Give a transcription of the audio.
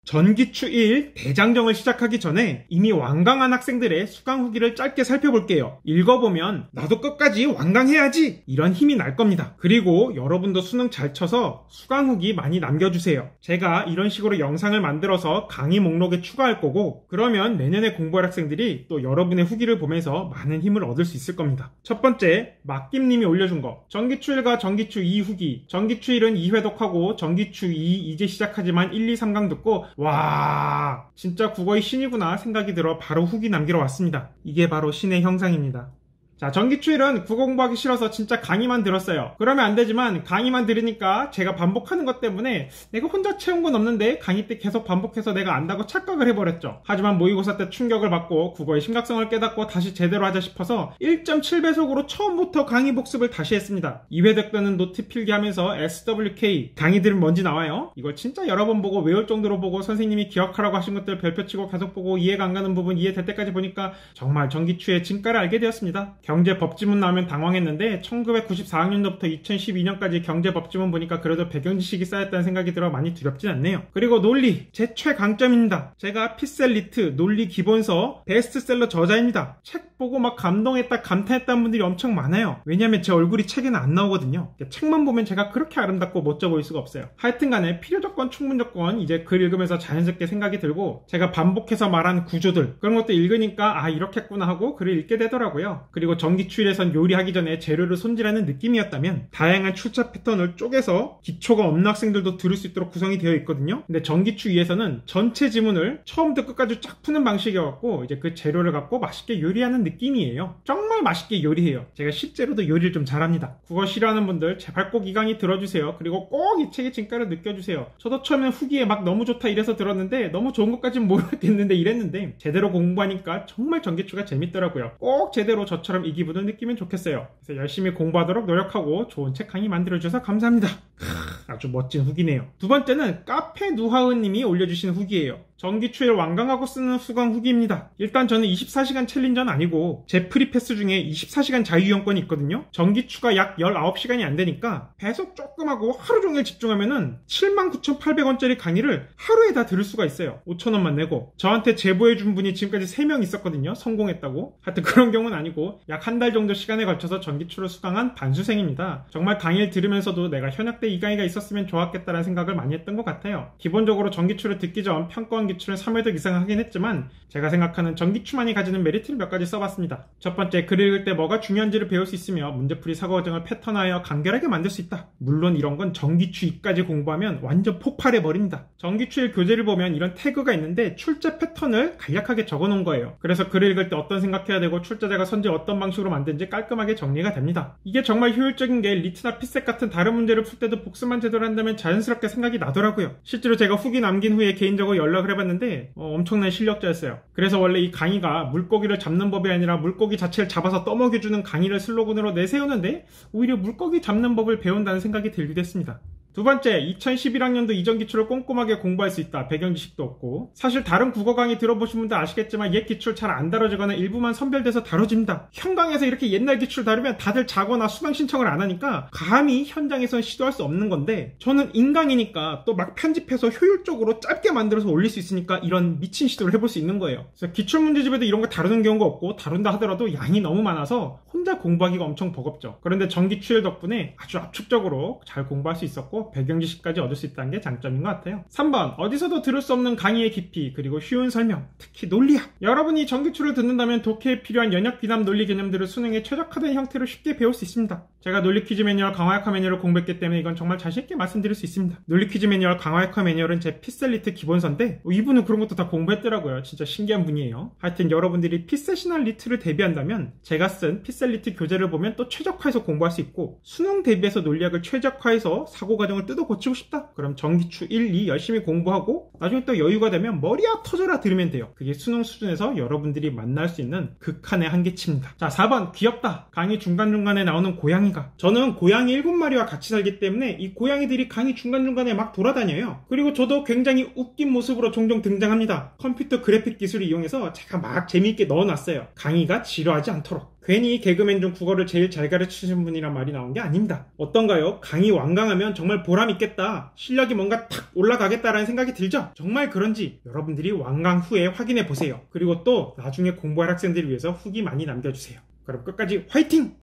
전기추 1 대장정을 시작하기 전에 이미 완강한 학생들의 수강 후기를 짧게 살펴볼게요. 읽어보면 나도 끝까지 완강해야지 이런 힘이 날 겁니다. 그리고 여러분도 수능 잘 쳐서 수강 후기 많이 남겨주세요. 제가 이런 식으로 영상을 만들어서 강의 목록에 추가할 거고, 그러면 내년에 공부할 학생들이 또 여러분의 후기를 보면서 많은 힘을 얻을 수 있을 겁니다. 첫 번째, 막김님이 올려준 거, 전기추 1과 전기추 2 후기. 전기추 1은 2회독하고 전기추 2 이제 시작하지만 1, 2, 3강 듣고 와, 진짜 국어의 신이구나 생각이 들어 바로 후기 남기러 왔습니다. 이게 바로 신의 형상입니다. 자, 전기추 1은 국어 공부하기 싫어서 진짜 강의만 들었어요. 그러면 안 되지만 강의만 들으니까 제가 반복하는 것 때문에 내가 혼자 채운 건 없는데 강의 때 계속 반복해서 내가 안다고 착각을 해버렸죠. 하지만 모의고사 때 충격을 받고 국어의 심각성을 깨닫고 다시 제대로 하자 싶어서 1.7배속으로 처음부터 강의 복습을 다시 했습니다. 2회 때는 노트 필기하면서 SWK 강의 들으면 뭔지 나와요. 이걸 진짜 여러 번 보고 외울 정도로 보고 선생님이 기억하라고 하신 것들 별표치고 계속 보고 이해가 안 가는 부분 이해될 때까지 보니까 정말 전기추의 진가를 알게 되었습니다. 경제 법지문 나오면 당황했는데 1994학년도부터 2012년까지 경제 법지문 보니까 그래도 배경 지식이 쌓였다는 생각이 들어 많이 두렵진 않네요. 그리고 논리, 제 최강점입니다. 제가 피셀리트, 논리 기본서, 베스트셀러 저자입니다. 책 보고 막 감동했다, 감탄했다는 분들이 엄청 많아요. 왜냐면 제 얼굴이 책에는 안 나오거든요. 책만 보면 제가 그렇게 아름답고 멋져 보일 수가 없어요. 하여튼간에 필요조건, 충분조건 이제 글 읽으면서 자연스럽게 생각이 들고 제가 반복해서 말한 구조들 그런 것도 읽으니까 아 이렇게 했구나 하고 글을 읽게 되더라고요. 그리고 전기추 1에선 요리하기 전에 재료를 손질하는 느낌이었다면 다양한 출제 패턴을 쪼개서 기초가 없는 학생들도 들을 수 있도록 구성이 되어 있거든요. 근데 전기추 2에서는 전체 지문을 처음부터 끝까지 쫙 푸는 방식이어갖고 이제 그 재료를 갖고 맛있게 요리하는 느낌이에요. 정말 맛있게 요리해요. 제가 실제로도 요리를 좀 잘합니다. 국어 싫어하는 분들 제발 꼭 이 강의 들어주세요. 그리고 꼭 이 책의 진가를 느껴주세요. 저도 처음에 후기에 막 너무 좋다 이래서 들었는데 너무 좋은 것까지는 모르겠는데 이랬는데 제대로 공부하니까 정말 전기추가 재밌더라고요. 꼭 제대로 저처럼 이 기분을 느끼면 좋겠어요. 그래서 열심히 공부하도록 노력하고 좋은 책 강의 만들어주셔서 감사합니다. 아주 멋진 후기네요. 두 번째는 카페 누하은님이 올려주신 후기예요. 전기추를 완강하고 쓰는 수강 후기입니다. 일단 저는 24시간 챌린저는 아니고 제 프리패스 중에 24시간 자유이용권이 있거든요. 전기추가 약 19시간이 안 되니까 배속 조금 하고 하루 종일 집중하면은 79,800원짜리 강의를 하루에 다 들을 수가 있어요. 5,000원만 내고. 저한테 제보해준 분이 지금까지 3명 있었거든요. 성공했다고. 하여튼 그런 경우는 아니고 약 한 달 정도 시간에 걸쳐서 전기추를 수강한 반수생입니다. 정말 강의를 들으면서도 내가 현역 때 이 강의가 있었으면 좋았겠다라는 생각을 많이 했던 것 같아요. 기본적으로 전기추를 듣기 전 평가원 기출은 3회독 이상 하긴 했지만 제가 생각하는 전기추만이 가지는 메리트를 몇 가지 써봤습니다. 첫 번째, 글 읽을 때 뭐가 중요한지를 배울 수 있으며 문제풀이 사고 과정을 패턴화하여 간결하게 만들 수 있다. 물론 이런 건 전기추 2까지 공부하면 완전 폭발해버립니다. 전기추 1 교재를 보면 이런 태그가 있는데 출제 패턴을 간략하게 적어놓은 거예요. 그래서 글을 읽을 때 어떤 생각해야 되고 출제자가 선지 어떤 방식으로 만든지 깔끔하게 정리가 됩니다. 이게 정말 효율적인 게 리트나 피셋 같은 다른 문제를 풀 때도 복습만 제대로 한다면 자연스럽게 생각이 나더라고요. 실제로 제가 후기 남긴 후에 개인적으로 연락을 해봤는데 엄청난 실력자였어요. 그래서 원래 이 강의가 물고기를 잡는 법이 아니라 물고기 자체를 잡아서 떠먹여주는 강의를 슬로건으로 내세우는데 오히려 물고기 잡는 법을 배운다는 생각이 들기도 했습니다. 두 번째, 2011학년도 이전 기출을 꼼꼼하게 공부할 수 있다. 배경 지식도 없고. 사실 다른 국어 강의 들어보신 분들 아시겠지만 옛 기출 잘 안 다뤄지거나 일부만 선별돼서 다뤄집니다. 현강에서 이렇게 옛날 기출 다루면 다들 자거나 수강 신청을 안 하니까 감히 현장에선 시도할 수 없는 건데 저는 인강이니까 또 막 편집해서 효율적으로 짧게 만들어서 올릴 수 있으니까 이런 미친 시도를 해볼 수 있는 거예요. 그래서 기출 문제집에도 이런 거 다루는 경우가 없고 다룬다 하더라도 양이 너무 많아서 혼자 공부하기가 엄청 버겁죠. 그런데 전기추 덕분에 아주 압축적으로 잘 공부할 수 있었고 배경 지식까지 얻을 수 있다는 게 장점인 것 같아요. 3번, 어디서도 들을 수 없는 강의의 깊이 그리고 쉬운 설명, 특히 논리학. 여러분이 전기추를 듣는다면 독해에 필요한 연역 비담 논리 개념들을 수능에 최적화된 형태로 쉽게 배울 수 있습니다. 제가 논리 퀴즈 매뉴얼, 강화역화 매뉴얼을 공부했기 때문에 이건 정말 자신 있게 말씀드릴 수 있습니다. 논리 퀴즈 매뉴얼, 강화역화 매뉴얼은 제 피셀리트 기본서인데 이분은 그런 것도 다 공부했더라고요. 진짜 신기한 분이에요. 하여튼 여러분들이 피세셔널 리트를 대비한다면 제가 쓴 피셀리트 교재를 보면 또 최적화해서 공부할 수 있고 수능 대비해서 논리학을 최적화해서 사고 과정을 뜯어 고치고 싶다? 그럼 전기추 1, 2 열심히 공부하고 나중에 또 여유가 되면 머리야 터져라 들으면 돼요. 그게 수능 수준에서 여러분들이 만날 수 있는 극한의 한계치입니다. 자, 4번, 귀엽다. 강의 중간중간에 나오는 고양이가. 저는 고양이 7마리와 같이 살기 때문에 이 고양이들이 강의 중간중간에 막 돌아다녀요. 그리고 저도 굉장히 웃긴 모습으로 종종 등장합니다. 컴퓨터 그래픽 기술을 이용해서 제가 막 재미있게 넣어놨어요. 강의가 지루하지 않도록. 괜히 개그맨 중 국어를 제일 잘 가르치신 분이란 말이 나온 게 아닙니다. 어떤가요? 강의 완강하면 정말 보람 있겠다. 실력이 뭔가 탁 올라가겠다라는 생각이 들죠? 정말 그런지 여러분들이 완강 후에 확인해 보세요. 그리고 또 나중에 공부할 학생들을 위해서 후기 많이 남겨주세요. 그럼 끝까지 화이팅!